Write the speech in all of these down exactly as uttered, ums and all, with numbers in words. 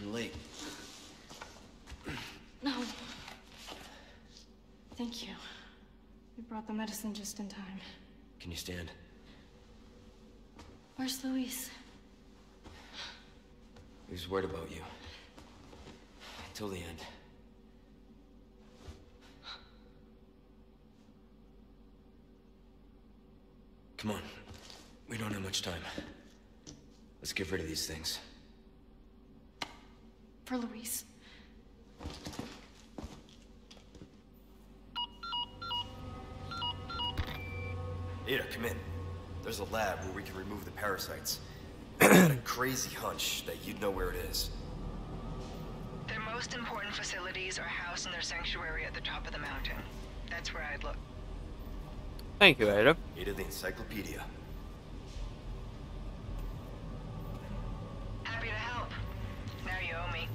You're late. No. Thank you. You brought the medicine just in time. Can you stand? Where's Luis? He was worried about you. Until the end. Come on. We don't have much time. Let's get rid of these things. For Luis. Ada, come in. There's a lab where we can remove the parasites. I had a crazy hunch that you'd know where it is. Their most important facilities are housed in their sanctuary at the top of the mountain. That's where I'd look. Thank you, Ada. Ada the encyclopedia. Happy to help. Now you owe me.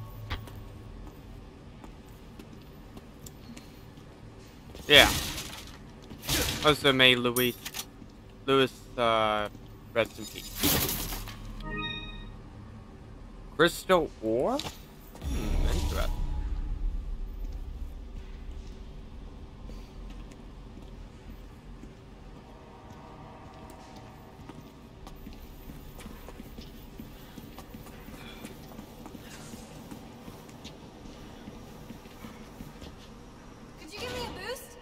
Yeah. Also made Luis. Luis, uh, rest in peace. Crystal ore? Hmm, interesting. Could you give me a boost?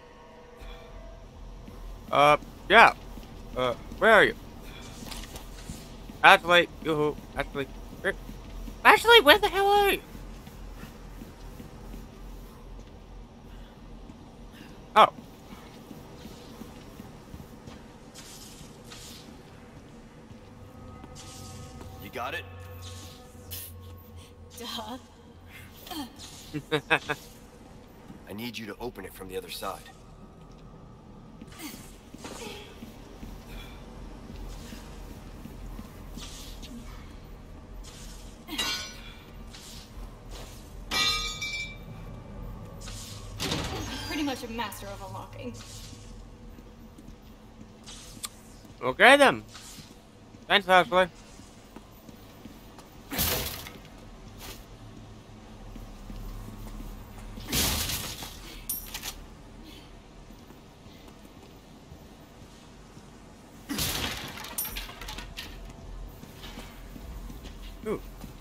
Uh, yeah. Uh, where are you? Ashley, yoo-hoo. Ashley. Where? Ashley, where the hell are you? Oh. You got it? Duh. I need you to open it from the other side. Pretty much a master of unlocking. Okay then. Thanks, Ashley. Ooh.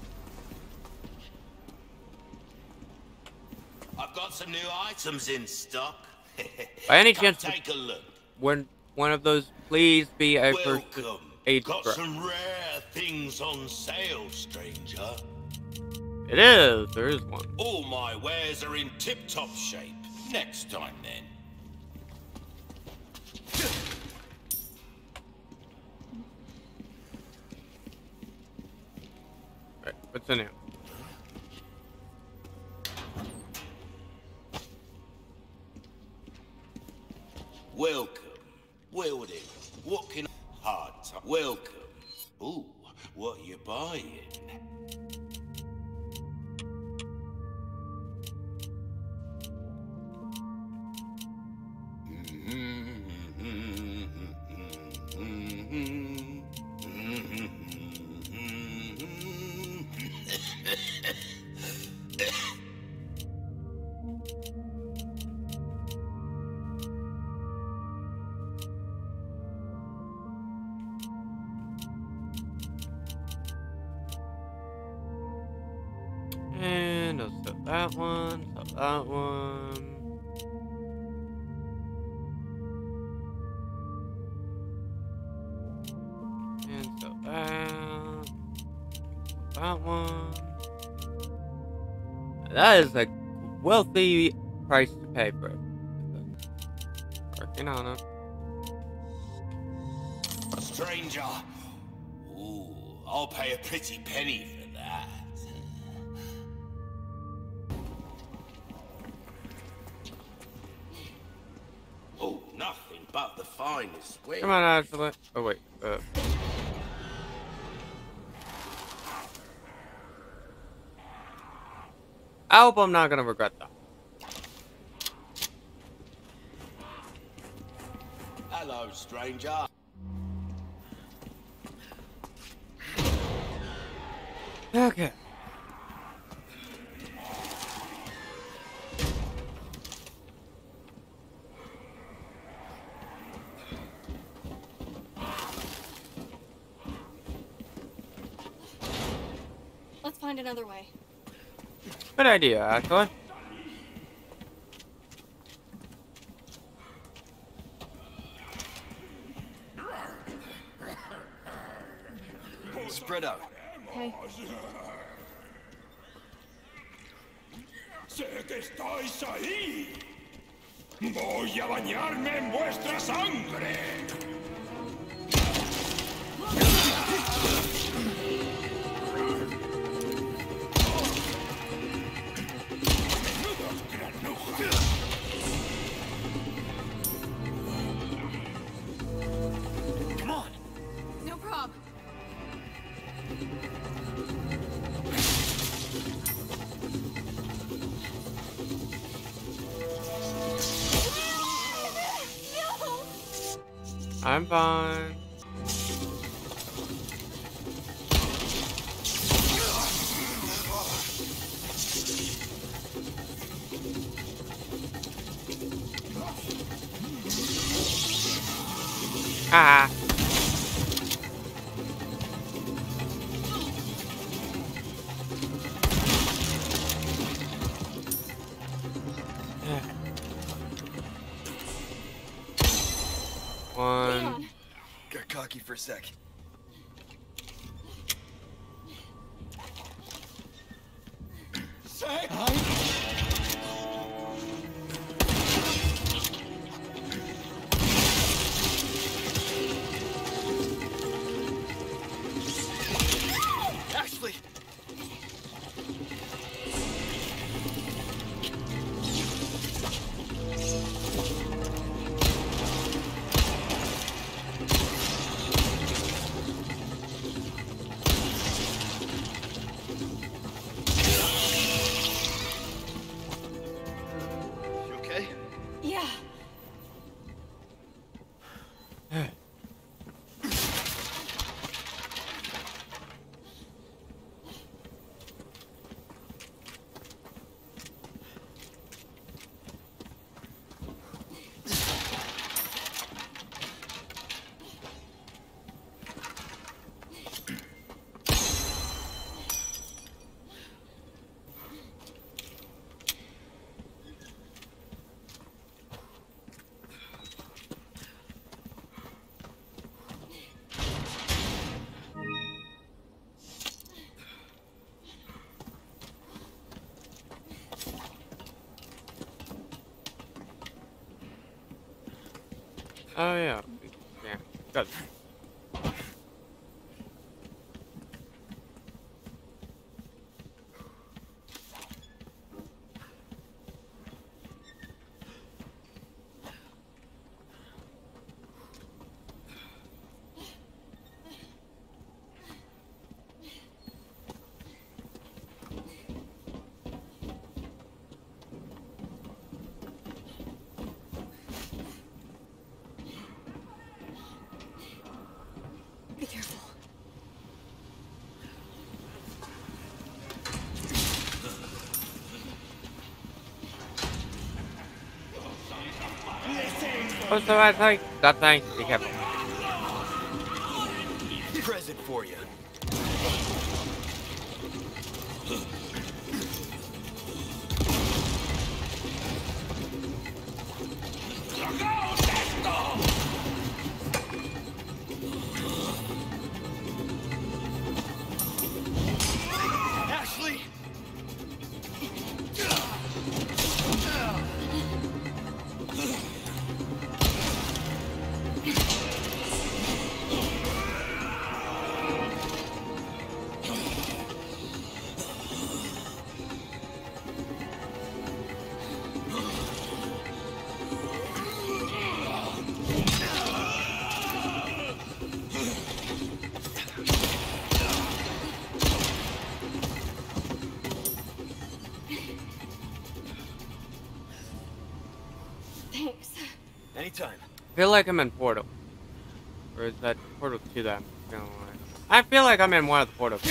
I've got some new items in stock. By any Come chance, take a look. When one of those, please be a first Welcome. aid Got drug. some rare things on sale, stranger. It is. There is one. All my wares are in tip-top shape. Next time, then. Right, what's in here? Welcome. Welding. What can hard time? Welcome. Ooh, what are you buying? And also that one, so that one. And so that. That one. That is a wealthy price to pay for it. Working on it. Stranger. Ooh, I'll pay a pretty penny for that. Oh, nothing but the finest. Wait. Come on, Ashley. Oh, wait. Uh. I hope I'm not gonna regret that. Hello, stranger. Okay. another way. Good idea, actually. Spread out. Okay. ¡Sé que estáis ahí! ¡Voy a bañarme en vuestra sangre! Come on. No prob. I'm fine. Ah. One. Leon. Got cocky for a sec. Ashley! You okay? Yeah. Oh yeah. Yeah. Good. Be careful. What's the right thing? That thing. Be careful. Present for you. Ashley! Thanks. Anytime. I feel like I'm in Portal. Or is that Portal two that I'm feeling like? I feel like I'm in one of the Portals.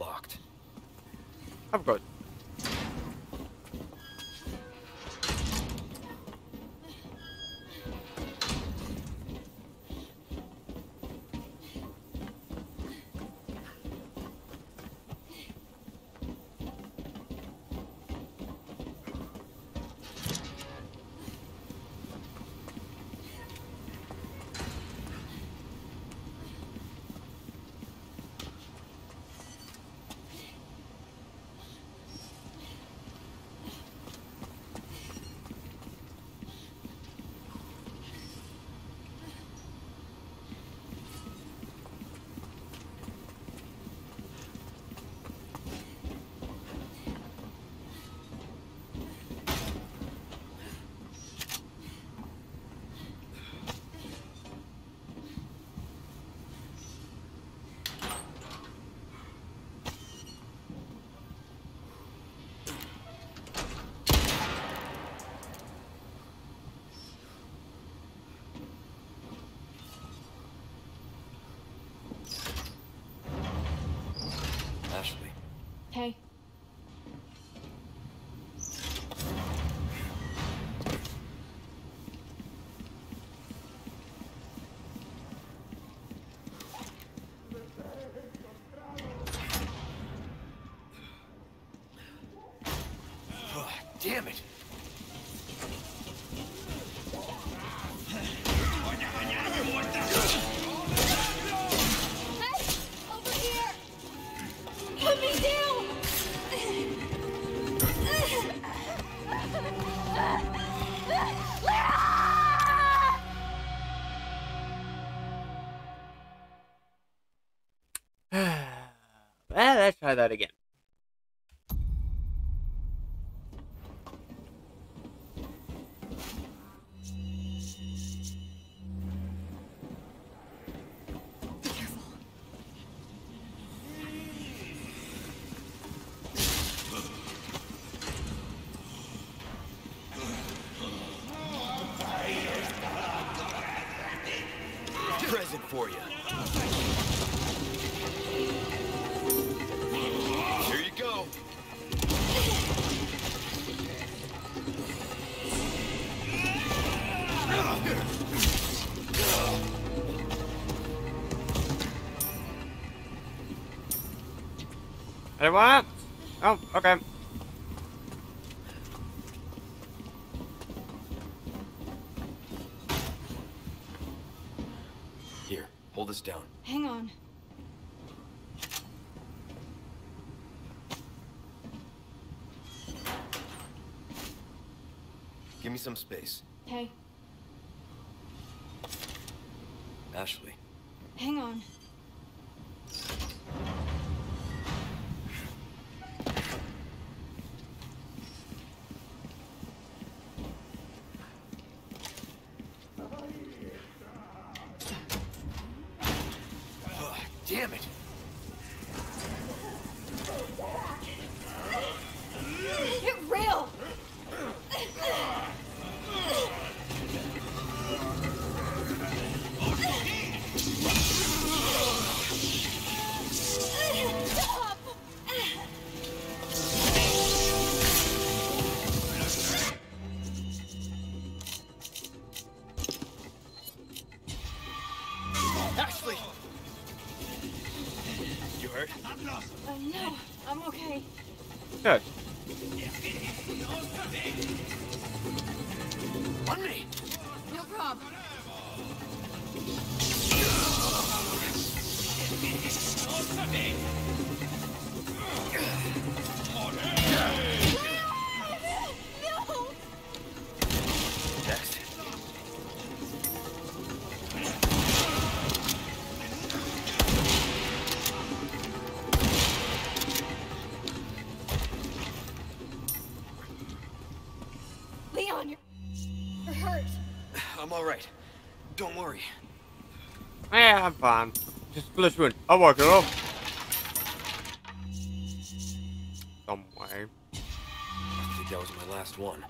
Locked. Of course. Ashley. Hey. Oh, damn it! Hey! Over here! Put me down! Well, let's try that again. Be careful. Present for you. Here you go. Anyone? Oh, okay. Here, hold this down. Hang on. Give me some space. Hey, Ashley. hang on. Oh, damn it! Get real! Stop! Ashley! You hurt? Uh, no, I'm okay. Good. On me! No problem. No! Next. Leon, you're, you're hurt. I'm alright. Don't worry. Yeah, I'm fine. Just split wound. I'll work it off. Some way. I think that was my last one.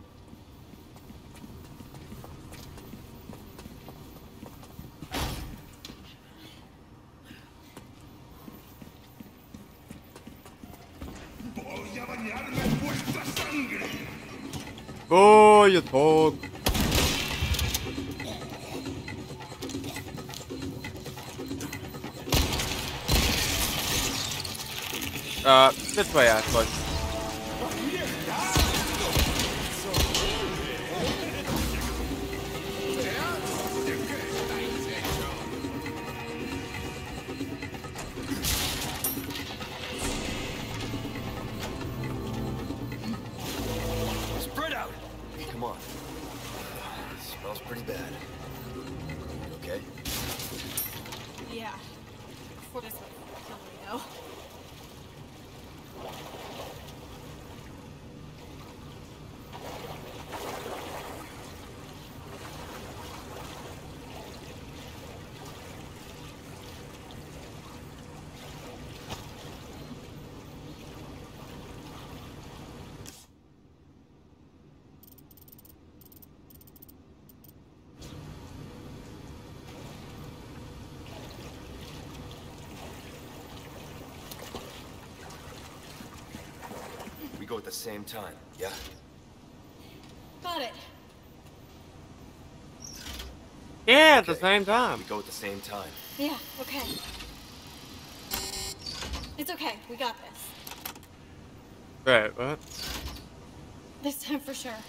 bañarme en vuestra sangre. Oh, you dog. Uh, this way, I suppose. Spread out! Come on. Smells pretty bad. You okay? Yeah. Before this would kill me, though. We go at the same time, yeah? Got it. Yeah, at the Okay. same time. We go at the same time. Yeah, okay. It's okay. We got this. Wait, what? This time for sure.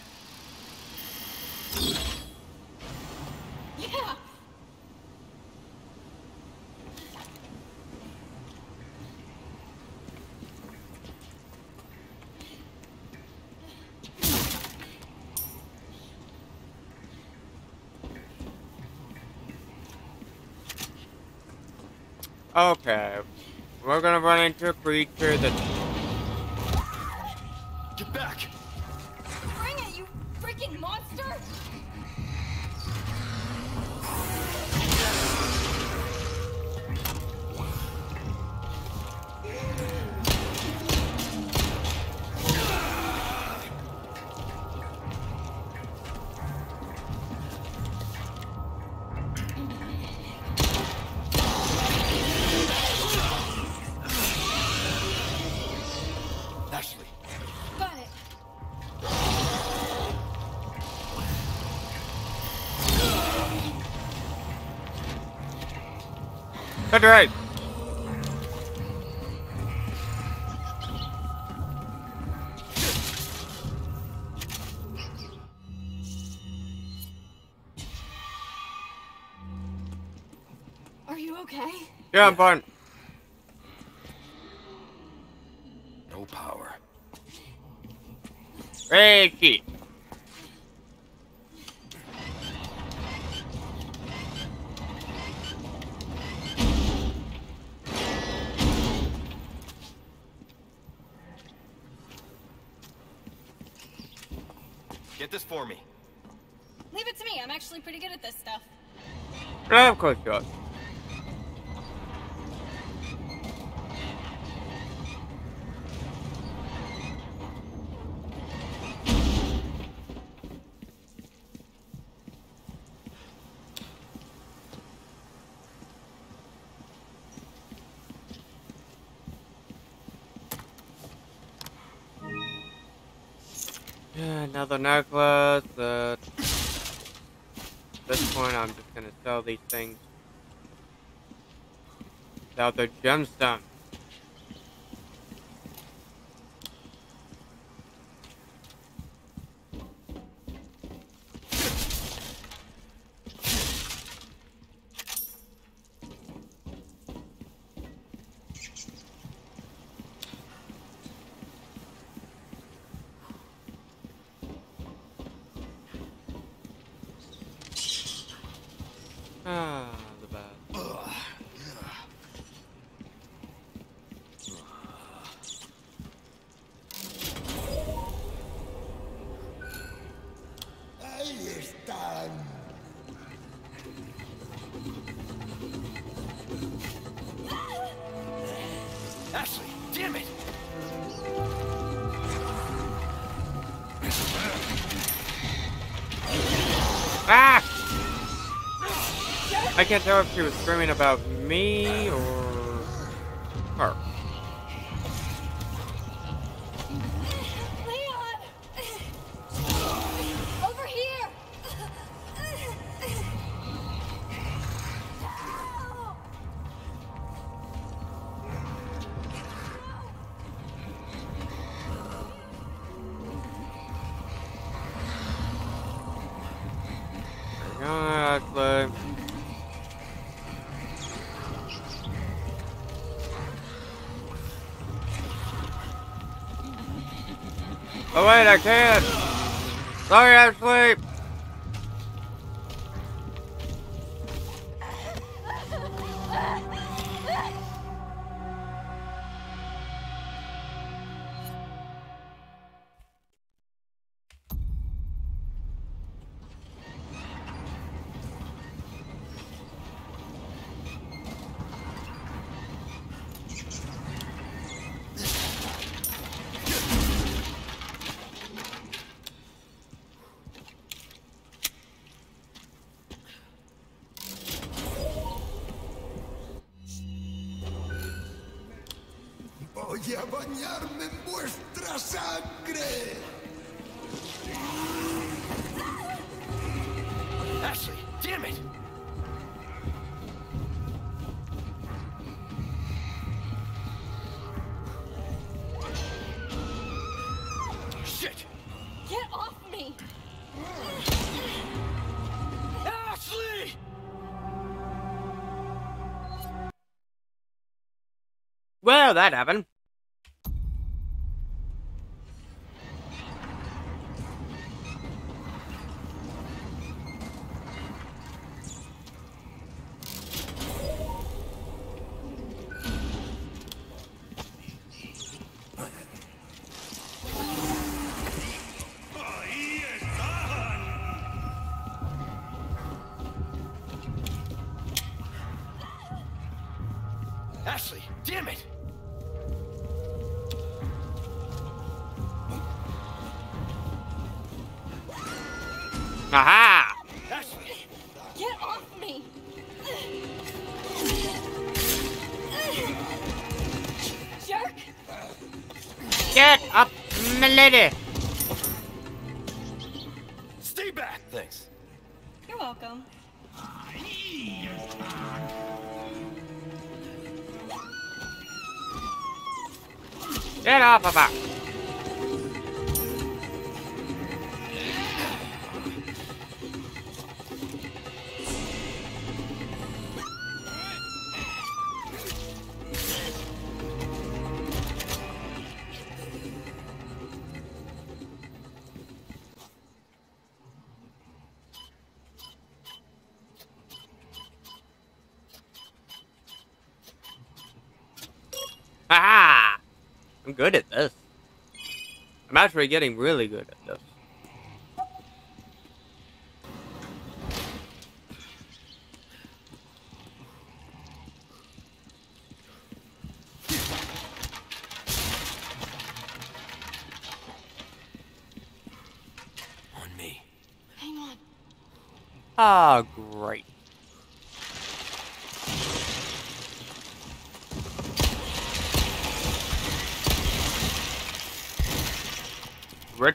Yeah! Okay. We're gonna run into a creature that... Get back! Bring it, you freaking monster! Ashley! Got it. That's right. Are you okay? Yeah, I'm fine. No power. Hey, key. Get this for me. Leave it to me. I'm actually pretty good at this stuff. Yeah, of course you are. Yeah, another necklace. Uh, at this point, I'm just gonna sell these things. Sell the gemstone. Ah, the bad. Ahí están. Ashley, damn it! Ah! I can't tell if she was screaming about me or her. Ashley. Oh wait, I can't. Sorry, Ashley. Voy a bañarme en vuestra sangre. Ashley, damn it! Shit! Get off me! Ashley! Well, that happened. Ahí están. Ashley, damn it! Aha! Ashley! Get off me! Jerk! Get up, my lady! Stay back! Thanks. You're welcome. Get off of her! Aha! I'm good at this. I'm actually getting really good at this. On me. Hang on. Ah, great. Rich.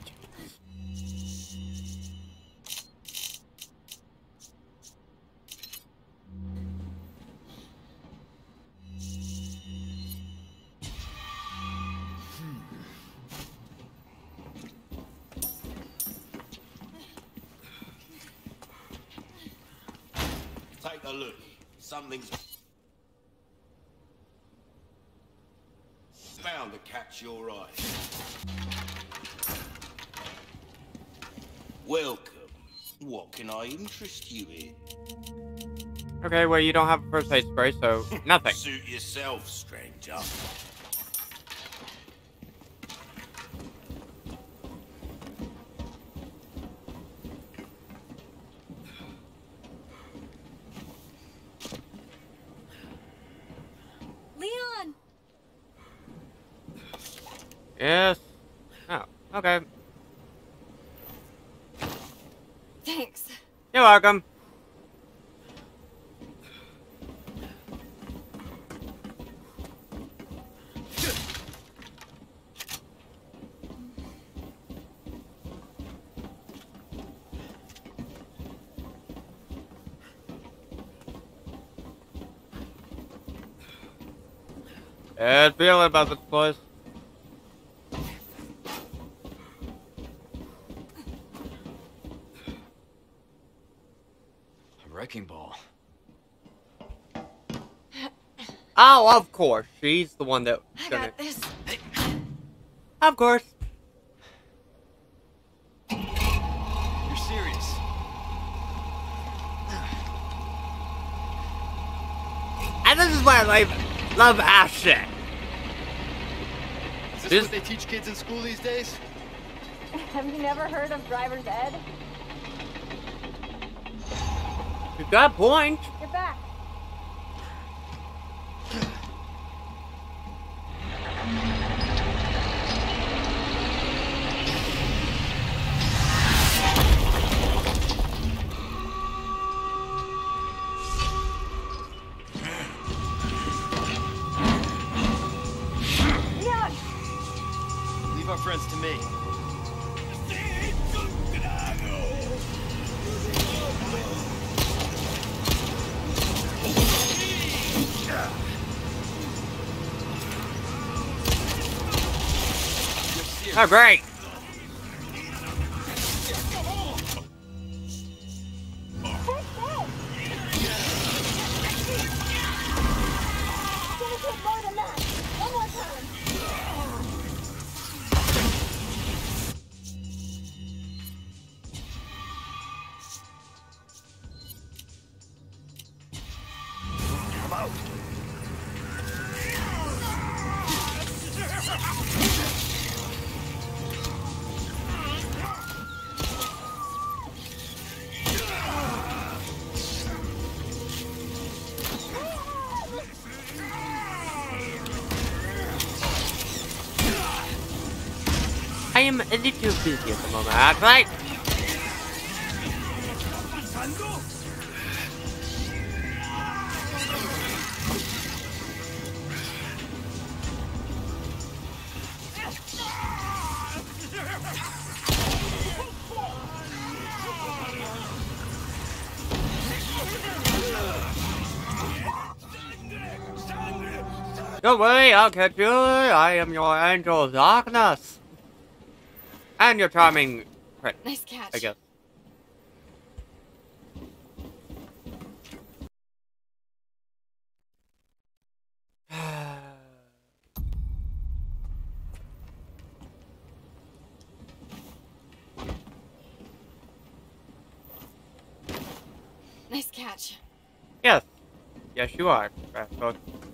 Take a look. Something's bound to catch your eye. Welcome. What can I interest you in? Okay, well, you don't have a first aid spray, so nothing. Suit yourself, stranger. Leon! Yes. Oh, okay. Thanks. You're welcome. Bad feeling about this place. I'm wrecking ball. Oh, of course. She's the one that. I Gonna... got this. Of course. You're serious? And this is why I like, love ass shit. Is this This- what they teach kids in school these days? Have you never heard of driver's ed? You got a point. You're back. Leave our friends to me. Oh, great. I'm out. I am a little busy at the moment. That's right. Don't worry, I'll catch you. I am your angel of darkness. And your charming prince, Nice catch. I guess. Nice catch. Yes. Yes, you are. Rascal.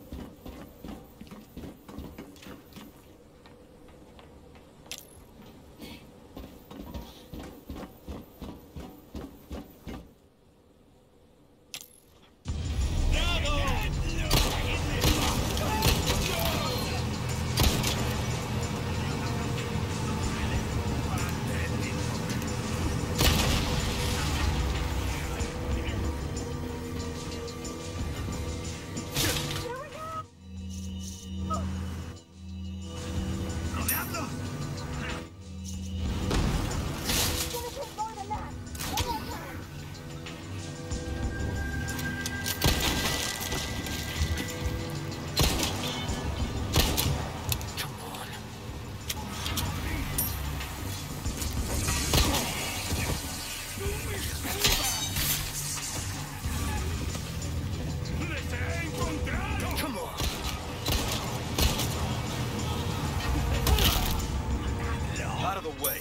Out of the way.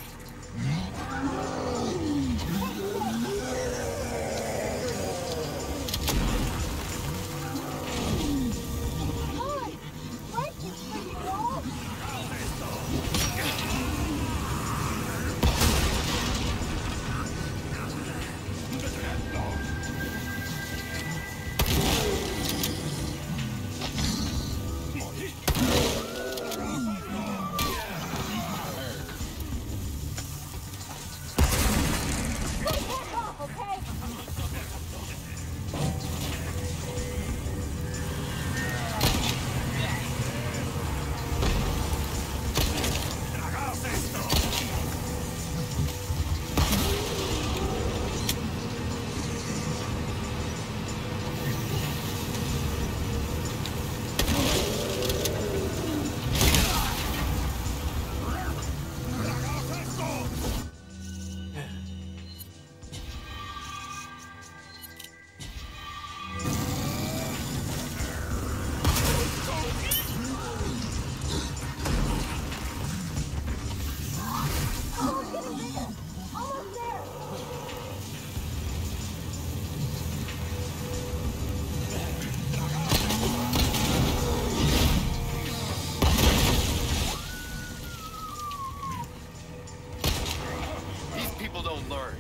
people don't learn.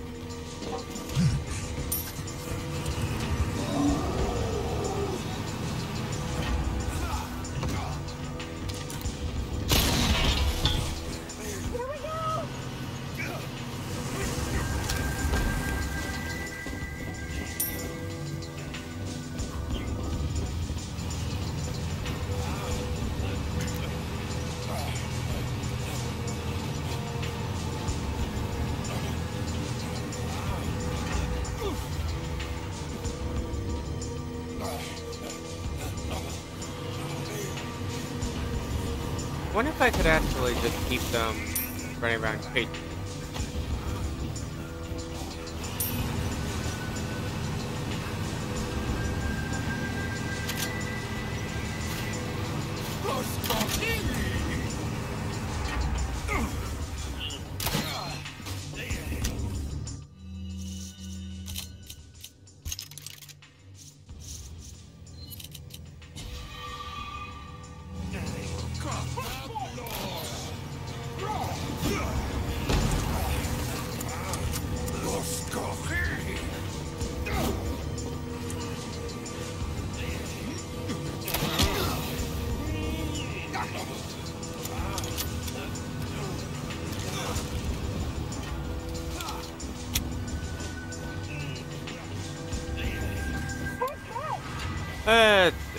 I wonder if I could actually just keep them running around chasing. Let's see.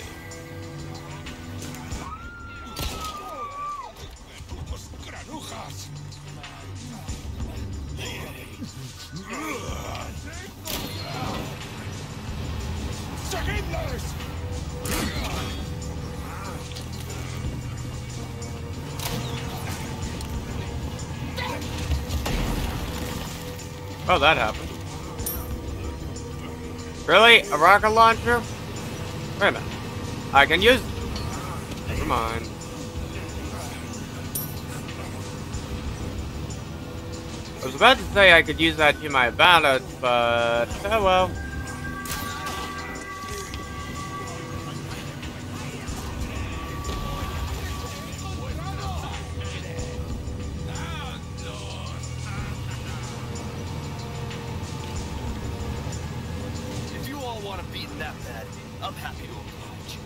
Oh, that happened. Really? A rocket launcher? Wait a minute. I can use... Never mind. I was about to say I could use that to my advantage, but... oh well. If you all want to beat that bad, I'm happy to oblige.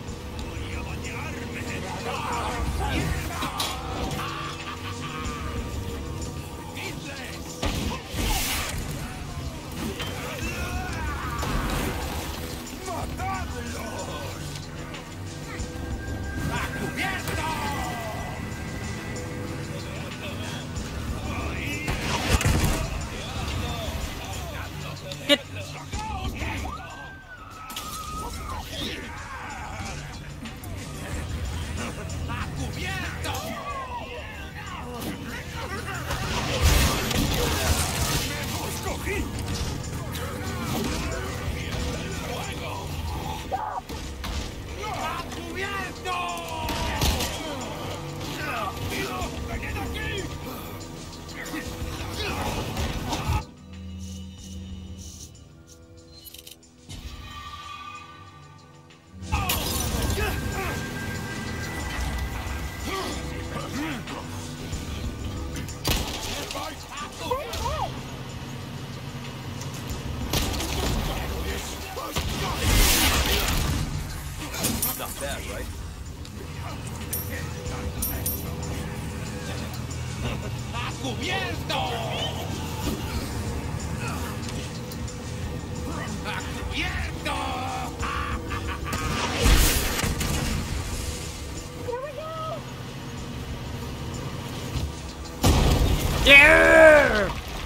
Not bad, right? Yeah!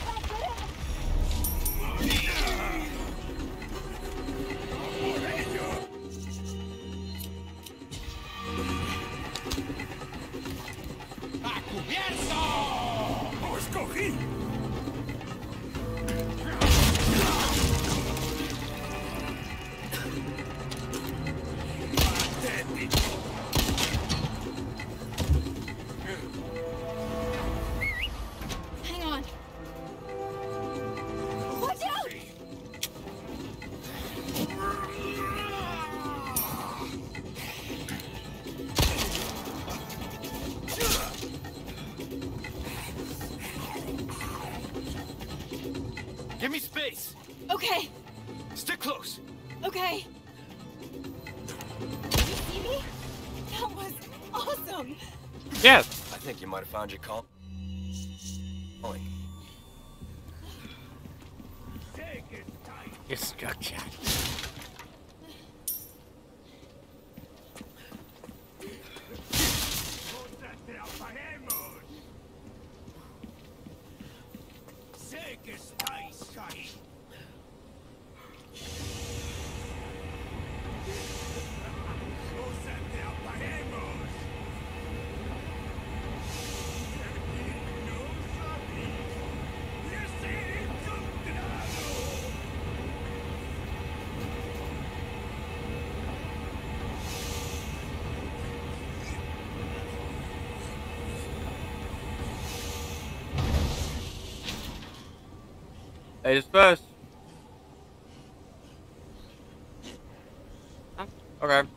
Hang on. Watch out! Give me space. Okay, Stick close. okay. Did you see me? That was awesome. Yes. I think you might have found your call. Calling. Destruction. Sé que estáis ahí. Os atraparemos. Y no sabéis. Les he encontrado. Ladies first. Huh? Okay.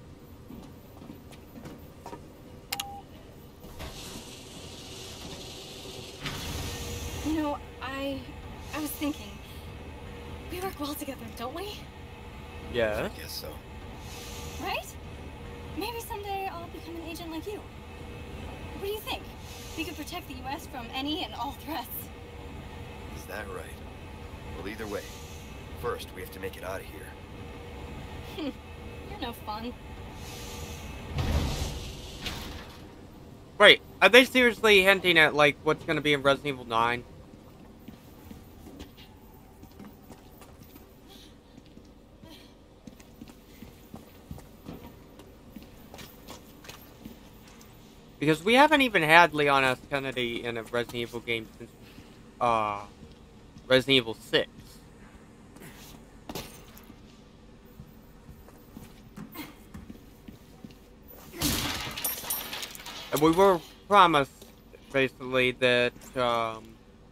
You know, I I was thinking, we work well together, don't we? Yeah. I guess so. Right? Maybe someday I'll become an agent like you. What do you think? We could protect the U S from any and all threats. Is that right? Well, either way, first we have to make it out of here. You're no fun. Wait, are they seriously hinting at like what's gonna be in Resident Evil nine? Because we haven't even had Leon S. Kennedy in a Resident Evil game since uh Resident Evil six. And we were promised, basically, that, um...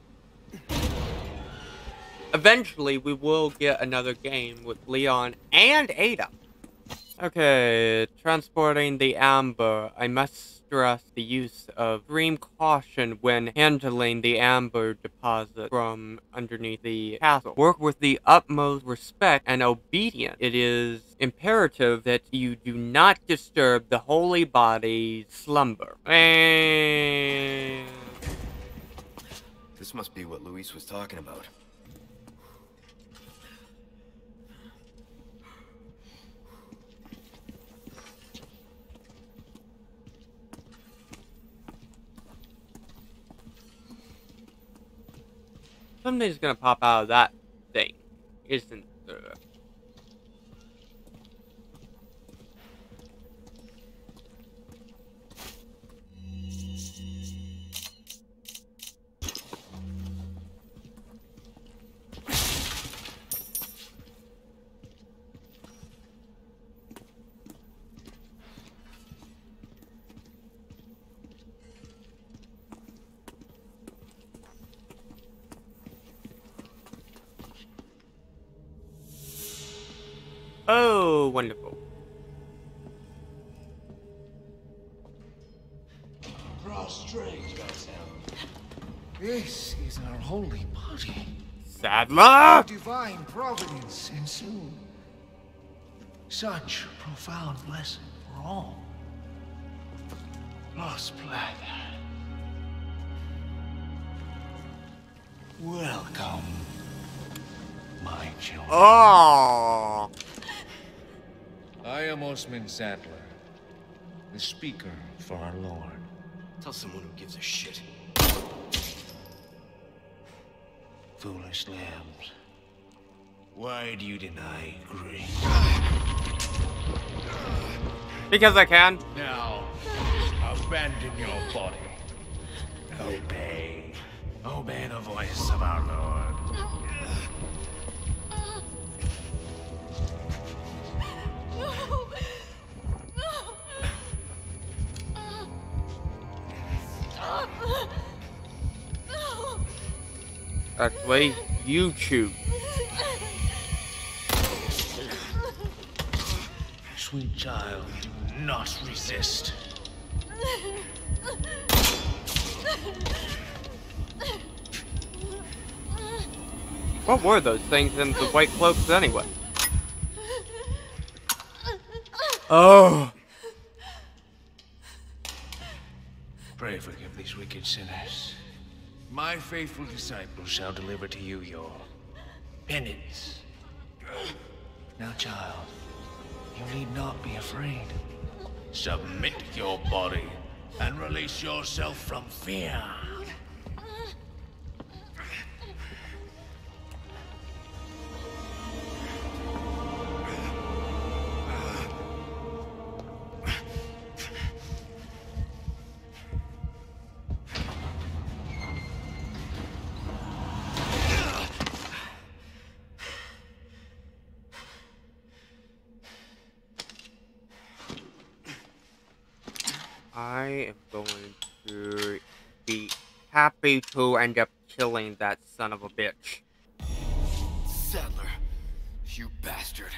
eventually, we will get another game with Leon and Ada. Okay, transporting the Amber. I must stress the use of extreme caution when handling the Amber deposit from underneath the castle. Work with the utmost respect and obedience. It is imperative that you do not disturb the holy body's slumber. And... This must be what Luis was talking about. Something's gonna pop out of that thing, isn't there? Oh, wonderful. Prostrate yourself. This is our holy body. Sadler! Divine providence ensue. Such profound blessing for all. Lost blood. Welcome, my children. Oh! I am Osmond Sadler, the speaker for our Lord. Tell someone who gives a shit. Foolish lambs, why do you deny grace? Because I can. Now, abandon your body. Obey. Obey the voice of our Lord. Actually, you choose. Sweet child, do not resist. What were those things in the white cloaks anyway? Oh. Pray forgive these wicked sinners. My faithful disciples shall deliver to you your penance. Now, child, you need not be afraid. Submit your body and release yourself from fear. I am going to be happy to end up killing that son of a bitch. Sadler, you bastard.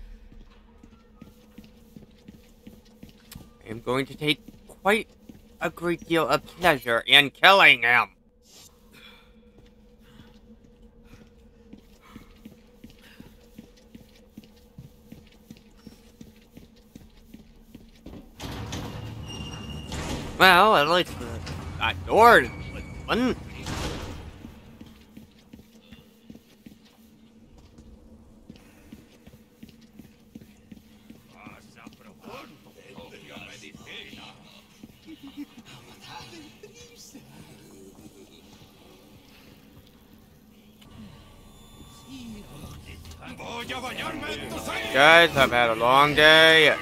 I am going to take quite a great deal of pleasure in killing him. Well, at least the that door is open. Guys, I've had a long day.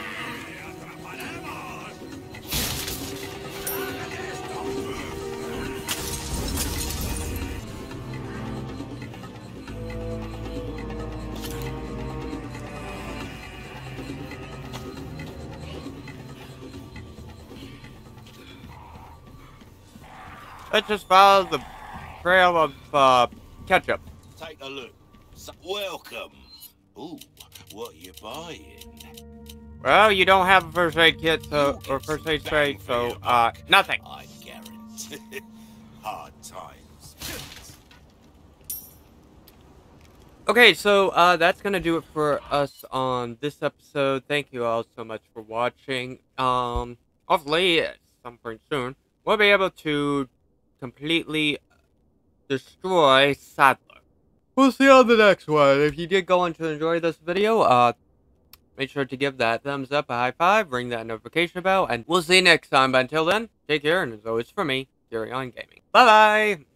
Let's just follow the trail of uh, ketchup. Take a look. So, welcome. Ooh, what you buying? Well, you don't have a first aid kit, so or first aid tray, so uh, nothing. I guarantee. Hard times. Okay, so uh, that's gonna do it for us on this episode. Thank you all so much for watching. Um, hopefully at some point soon we'll be able to completely destroy Sadler. We'll see on the next one. If you did go on to enjoy this video, uh, make sure to give that thumbs up, a high five, ring that notification bell, and we'll see you next time. But until then, take care, and as always for me, Carry On Gaming. Bye-bye!